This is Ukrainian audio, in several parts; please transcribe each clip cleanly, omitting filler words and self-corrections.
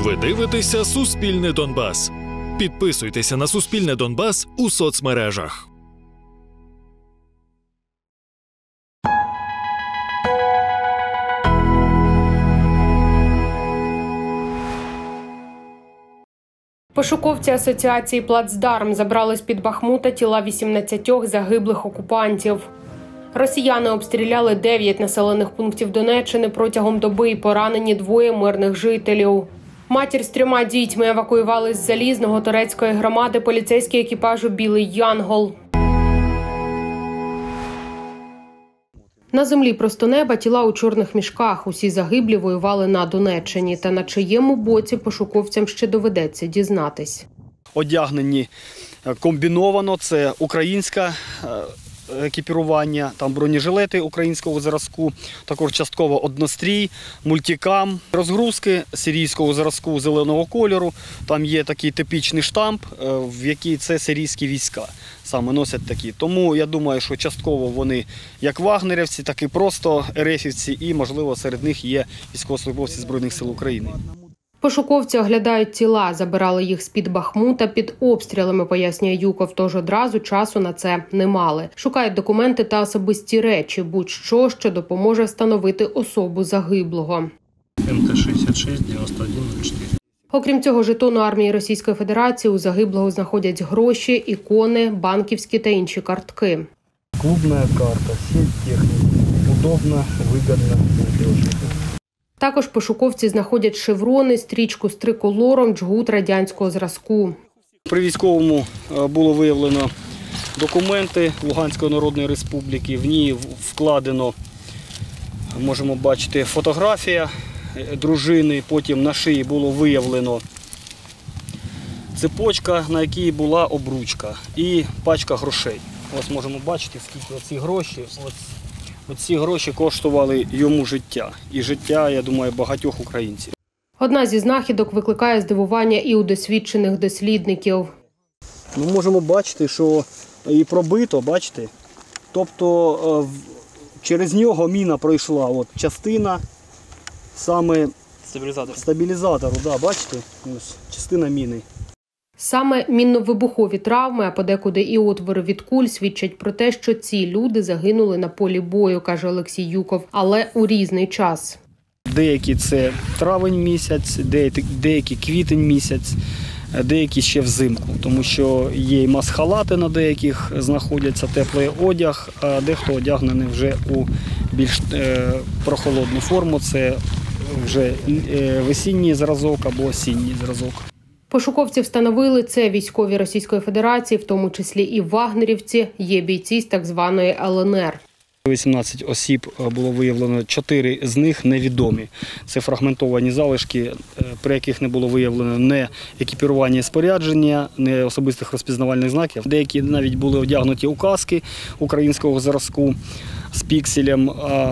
Ви дивитеся «Суспільне Донбас». Підписуйтеся на «Суспільне Донбас» у соцмережах. Пошуковці асоціації «Плацдарм» забрали з-під Бахмута тіла 18 загиблих окупантів. Росіяни обстріляли 9 населених пунктів Донеччини протягом доби і поранені 2 мирних жителів. Матір з 3 дітьми евакуювали з Залізного турецької громади поліцейські екіпажу «Білий Янгол». На землі просто неба тіла у чорних мішках. Усі загиблі воювали на Донеччині. Та на чиєму боці пошуковцям ще доведеться дізнатись. Одягнені комбіновано, це українське екіпірування, там бронежилети українського зразку, також частково однострій, мультикам, розгрузки сирійського зразку зеленого кольору. Там є такий типічний штамп, в який це сирійські війська саме носять такі. Тому я думаю, що частково вони як вагнерівці, так і просто ерефівці, і, можливо, серед них є військовослужбовці Збройних сил України. Пошуковці оглядають тіла, забирали їх з-під Бахмута під обстрілами, пояснює Юков, тож одразу часу на це не мали. Шукають документи та особисті речі, будь-що, що допоможе встановити особу загиблого. МТ-66-91-04. Окрім цього жетону армії Російської Федерації, у загиблого знаходять гроші, ікони, банківські та інші картки. Клубна карта, сеть техніки, удобно, вигідно, надіжно. Також пошуковці знаходять шеврони, стрічку з триколором, джгут радянського зразку. При військовому було виявлено документи Луганської Народної Республіки. В ній вкладено, можемо бачити, фотографія дружини. Потім на шиї було виявлено цепочка, на якій була обручка, і пачка грошей. Ось можемо бачити, скільки ці гроші. Ці гроші коштували йому життя. І життя, я думаю, багатьох українців. Одна зі знахідок викликає здивування і у досвідчених дослідників. Можемо бачити, що і пробито, бачите? Тобто через нього міна пройшла. От частина саме стабілізатору, да, бачите? Ось частина міни. Саме мінно-вибухові травми, а подекуди і отвори від куль свідчать про те, що ці люди загинули на полі бою, каже Олексій Юков, але у різний час. Деякі це травень місяць, деякі квітень місяць, деякі ще взимку, тому що є і масхалати на деяких знаходяться, теплий одяг, а дехто одягнений вже у більш прохолодну форму, це вже весінній зразок або осінній зразок. Пошуковці встановили, це військові Російської Федерації, в тому числі і вагнерівці, є бійці з так званої ЛНР. 18 осіб було виявлено, 4 з них невідомі. Це фрагментовані залишки, при яких не було виявлено не екіпірування і спорядження, не особистих розпізнавальних знаків. Деякі навіть були одягнуті у каски українського зразку з пікселем.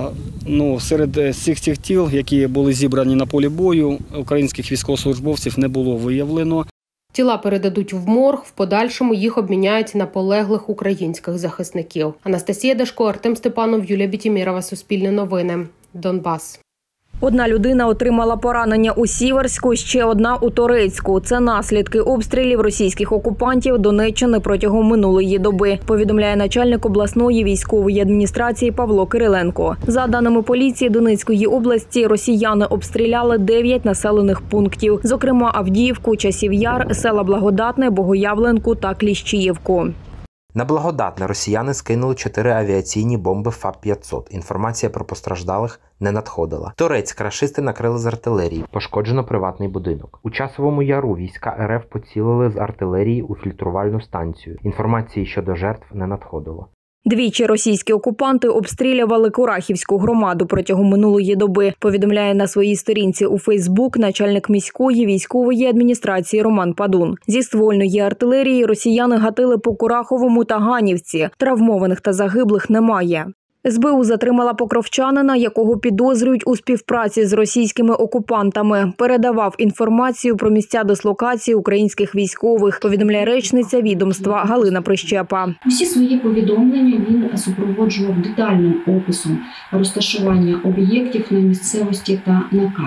Серед цих тіл, які були зібрані на полі бою, українських військовослужбовців не було виявлено. Тіла передадуть в морг, в подальшому їх обміняють на полеглих українських захисників. Анастасія Дашко, Артем Степанов, Юлія Бітімірова, Суспільне новини, Донбас. Одна людина отримала поранення у Сіверську, ще одна у Торецьку. Це наслідки обстрілів російських окупантів Донеччини протягом минулої доби, повідомляє начальник обласної військової адміністрації Павло Кириленко. За даними поліції Донецької області, росіяни обстріляли 9 населених пунктів, зокрема Авдіївку, Часів Яр, села Благодатне, Богоявленку та Кліщіївку. На Благодатне росіяни скинули 4 авіаційні бомби ФАП-500. Інформація про постраждалих не надходила. Торецьк рашисти накрили з артилерії. Пошкоджено приватний будинок. У Часовому Яру війська РФ поцілили з артилерії у фільтрувальну станцію. Інформації щодо жертв не надходило. Двічі російські окупанти обстрілювали Курахівську громаду протягом минулої доби, повідомляє на своїй сторінці у Фейсбук начальник міської військової адміністрації Роман Падун. Зі ствольної артилерії росіяни гатили по Кураховому та Ганівці. Травмованих та загиблих немає. СБУ затримала покровчанина, якого підозрюють у співпраці з російськими окупантами. Передавав інформацію про місця дислокації українських військових, повідомляє речниця відомства Галина Прищепа. Усі свої повідомлення він супроводжував детальним описом розташування об'єктів на місцевості та на картах.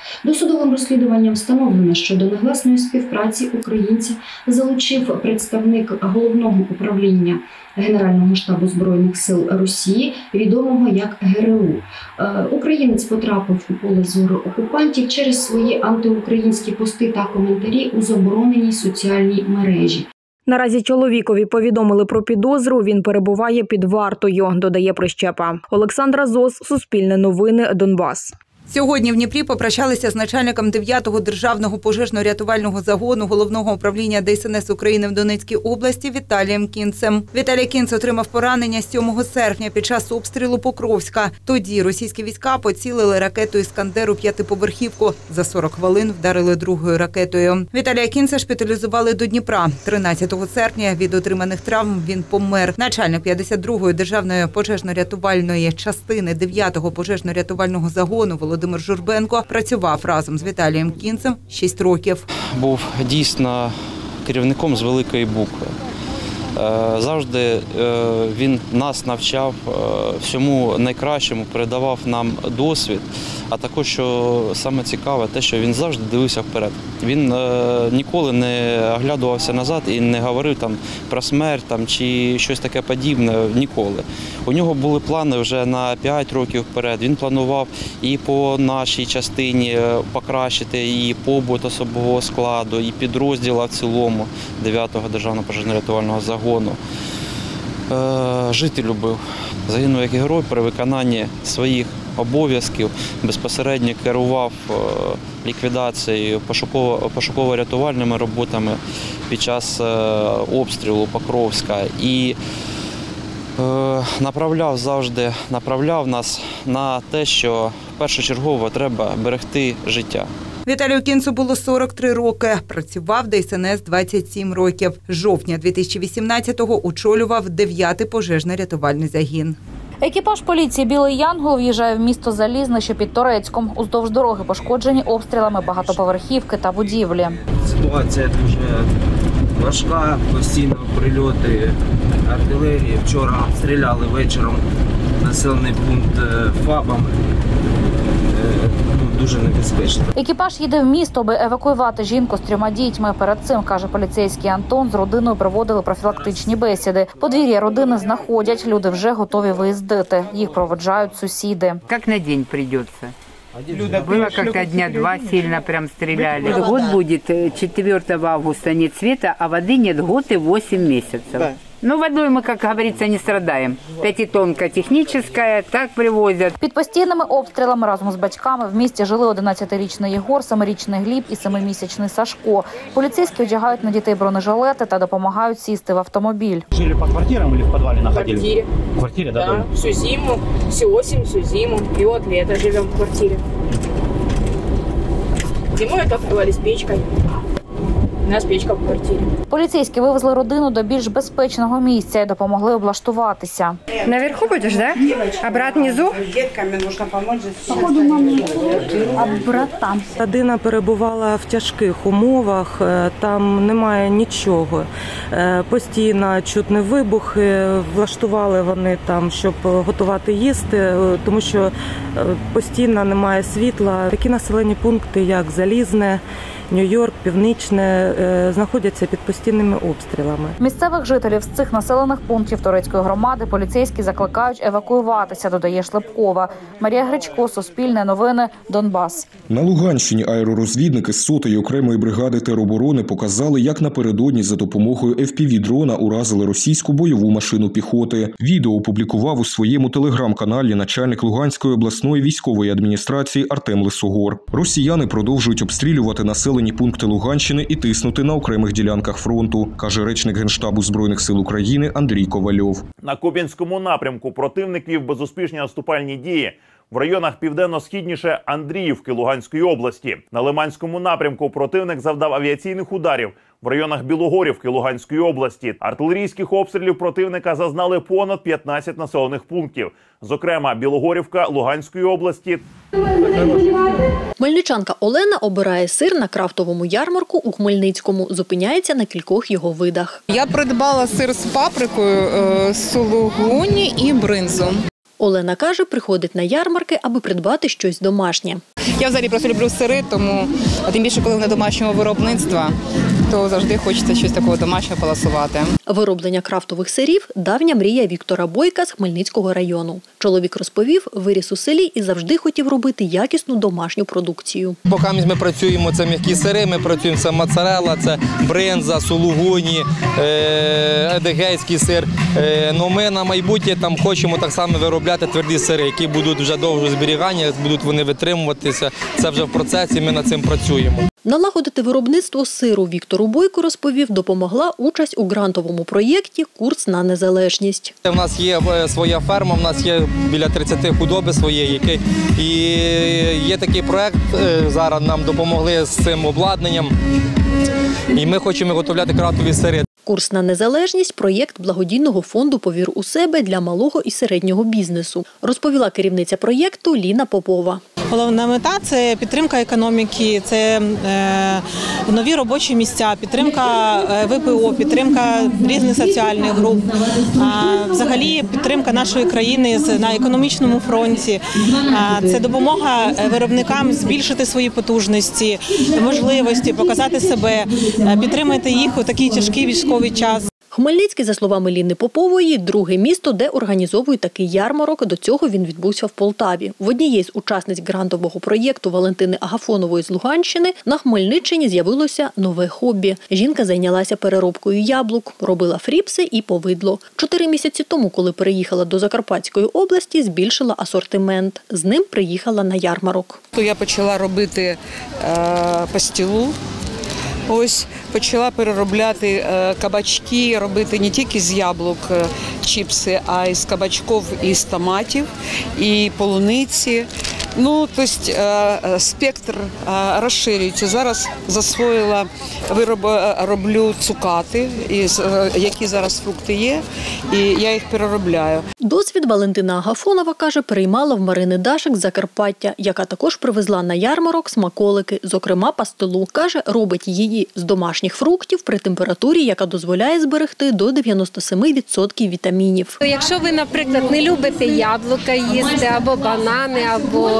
Досудовим розслідуванням встановлено, що до негласної співпраці українця залучив представник Головного управління Генерального штабу Збройних сил Росії, відомого як ГРУ. Українець потрапив у поле зору окупантів через свої антиукраїнські пости та коментарі у забороненій соціальній мережі. Наразі чоловікові повідомили про підозру, він перебуває під вартою, додає Прищепа. Олександра Зос, Суспільне новини, Донбас. Сьогодні в Дніпрі попрощалися з начальником 9-го державного пожежно-рятувального загону Головного управління ДСНС України в Донецькій області Віталієм Кінцем. Віталій Кінц отримав поранення 7 серпня під час обстрілу Покровська. Тоді російські війська поцілили ракетою «Іскандер» у 5-поверхівку. За 40 хвилин вдарили другою ракетою. Віталія Кінца шпиталізували до Дніпра. 13 серпня від отриманих травм він помер. Начальник 52-ї державної пожежно-рятувальної частини 9-го пожежно-рятувального загону Володимир Журбенко працював разом з Віталієм Кінцем 6 років. Був дійсно керівником з великої букви. Завжди він нас навчав всьому найкращому, передавав нам досвід, а також, що саме цікаве, те, що він завжди дивився вперед. Він ніколи не оглядувався назад і не говорив там про смерть чи щось таке подібне, ніколи. У нього були плани вже на 5 років вперед. Він планував і по нашій частині покращити і побут особового складу, і підрозділа в цілому 9-го державного пожежно-рятувального загону. Жити любив. Загинув як герой при виконанні своїх обов'язків, безпосередньо керував ліквідацією, пошуково-рятувальними роботами під час обстрілу Покровська і направляв нас на те, що першочергово треба берегти життя. Віталію Кінцу було 43 роки. Працював в ДСНС 27 років. З жовтня 2018-го очолював 9-й пожежно-рятувальний загін. Екіпаж поліції «Білий Янгол» в'їжджає в місто Залізне, що під Торецьком. Уздовж дороги пошкоджені обстрілами багатоповерхівки та будівлі. Ситуація дуже важка, постійно прильоти артилерії. Вчора стріляли вечором населений пункт ФАПом. Дуже небезпечно. Екіпаж їде в місто, аби евакуювати жінку з 3 дітьми. Перед цим, каже поліцейський Антон, з родиною проводили профілактичні бесіди. Подвір'я родини знаходять, люди вже готові виїздити. Їх проводжають сусіди. Як на день прийдеться. Было как-то дня 2 сильно прям стреляли. Год будет 4 августа нет света, а воды нет год и 8 месяцев. Ну, водой мы, как говорится, не страдаем. 5-тонка техническая, так привозят. Під постійними обстрілами разом з батьками в місті жили 11-річний Єгор, 7-річний Гліб і 7-місячний Сашко. Поліцейські одягають на дітей бронежилети та допомагають сісти в автомобіль. Жили по квартирам или в подвале находились? В квартире. В квартире, да? Да, всю зиму, всю осень, всю зиму. И вот лето живем в квартире. Зимой отапливались печкой. У нас печка в квартирі. Поліцейські вивезли родину до більш безпечного місця і допомогли облаштуватися. Наверху будеш, да? А брат внизу? Діткам потрібно допомогти. Походу, мамі. А брат там. Родина перебувала в тяжких умовах, там немає нічого. Постійно чутні вибухи, влаштували вони там, щоб готувати їсти, тому що постійно немає світла. Такі населені пункти, як Залізне, Нью-Йорк, Північне, знаходяться під постійними обстрілами. Місцевих жителів з цих населених пунктів Торецької громади поліцейські закликають евакуюватися, додає Шлепкова. Марія Гречко, Суспільне новини, Донбас. На Луганщині аеророзвідники з 100-ї окремої бригади тероборони показали, як напередодні за допомогою FPV-дрона уразили російську бойову машину піхоти. Відео опублікував у своєму телеграм-каналі начальник Луганської обласної військової адміністрації Артем Лисогор. Росіяни продовжують обстрілювати населені пункти Луганщини і тиснути на окремих ділянках фронту, каже речник Генштабу Збройних сил України Андрій Ковальов. На Куп'янському напрямку противник вів безуспішні наступальні дії в районах південно-східніше Андріївки Луганської області. На Лиманському напрямку противник завдав авіаційних ударів в районах Білогорівки Луганської області. Артилерійських обстрілів противника зазнали понад 15 населених пунктів. Зокрема, Білогорівка Луганської області. Хмельничанка Олена обирає сир на крафтовому ярмарку у Хмельницькому. Зупиняється на кількох його видах. Я придбала сир з паприкою, сулугуні і бринзу. Олена каже, приходить на ярмарки, аби придбати щось домашнє. Я взагалі просто люблю сири, тому, а тим більше, коли вони домашнього виробництва, то завжди хочеться щось такого домашнього поласувати. Вироблення крафтових сирів – давня мрія Віктора Бойка з Хмельницького району. Чоловік розповів, виріс у селі і завжди хотів робити якісну домашню продукцію. Поки ми працюємо, це м'які сири, ми працюємо, це моцарелла, це бринза, сулугуні, едегейський сир. Но ми на майбутнє там хочемо так само виробляти тверді сири, які будуть вже довго зберігання, будуть вони витримуватися. Це вже в процесі, ми над цим працюємо. Налагодити виробництво сиру Віктору Бойку, розповів, допомогла участь у грантовому проєкті «Курс на незалежність». У нас є своя ферма, у нас є біля 30 худоби своєї. І є такий проєкт, зараз нам допомогли з цим обладнанням. І ми хочемо виготовляти крафтові сири. «Курс на незалежність» – проєкт благодійного фонду «Повір у себе» для малого і середнього бізнесу, розповіла керівниця проєкту Ліна Попова. Головна мета – це підтримка економіки, це нові робочі місця, підтримка ВПО, підтримка різних соціальних груп, взагалі підтримка нашої країни на економічному фронті. Це допомога виробникам збільшити свої потужності, можливості, показати себе, підтримати їх у такий тяжкий військовий час. Хмельницький, за словами Ліни Попової, друге місто, де організовують такий ярмарок. До цього він відбувся в Полтаві. В однієї з учасниць грантового проєкту Валентини Агафонової з Луганщини на Хмельниччині з'явилося нове хобі. Жінка зайнялася переробкою яблук, робила фріпси і повидло. 4 місяці тому, коли переїхала до Закарпатської області, збільшила асортимент. З ним приїхала на ярмарок. Я почала робити пастилу. Ось почала переробляти кабачки, робити не тільки з яблук чіпси, а й з кабачків, і з томатів, і полуниці. Тобто спектр розширюється. Зараз засвоїла, роблю цукати, які зараз фрукти є, і я їх переробляю. Досвід Валентина Агафонова, каже, переймала в Марини Дашик з Закарпаття, яка також привезла на ярмарок смаколики, зокрема пастилу. Каже, робить її з домашніх фруктів при температурі, яка дозволяє зберегти до 97% вітамінів. Якщо ви, наприклад, не любите яблука їсти, або банани, або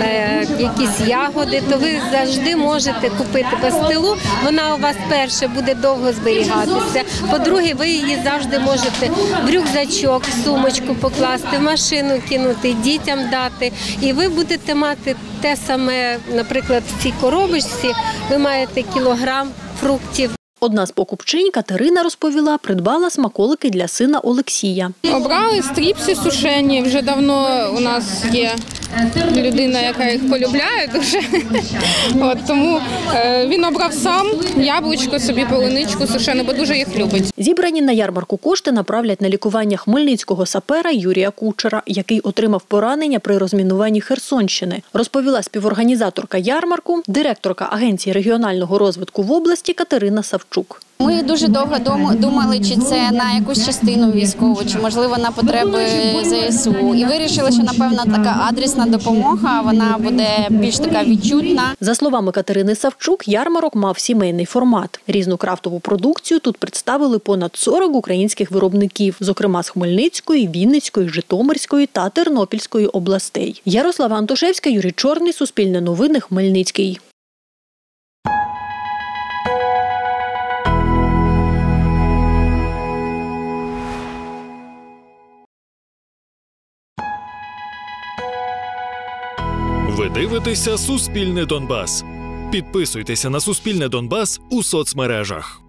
якісь ягоди, то ви завжди можете купити пастилу. Вона у вас, перше, буде довго зберігатися. По-друге, ви її завжди можете в рюкзачок, в сумочку покласти, в машину кинути, дітям дати. І ви будете мати те саме, наприклад, в цій коробочці ви маєте кілограм фруктів. Одна з покупчинь, Катерина, розповіла, придбала смаколики для сина Олексія. Обрали стріпси сушені, вже давно у нас є людина, яка їх полюбляє дуже. Тому він обрав сам яблучко, собі полуничку сушену, бо дуже їх любить. Зібрані на ярмарку кошти направлять на лікування хмельницького сапера Юрія Кучера, який отримав поранення при розмінуванні Херсонщини, розповіла співорганізаторка ярмарку, директорка Агенції регіонального розвитку в області Катерина Савчук. Ми дуже довго думали, чи це на якусь частину військову, чи, можливо, на потреби ЗСУ. І вирішили, що, напевно, така адресна допомога, вона буде більш така відчутна. За словами Катерини Савчук, ярмарок мав сімейний формат. Різну крафтову продукцію тут представили понад 40 українських виробників, зокрема з Хмельницької, Вінницької, Житомирської та Тернопільської областей. Ярослава Антошевська, Юрій Чорний, Суспільне новини, Хмельницький. Ви дивитеся «Суспільне Донбас». Підписуйтеся на «Суспільне Донбас» у соцмережах.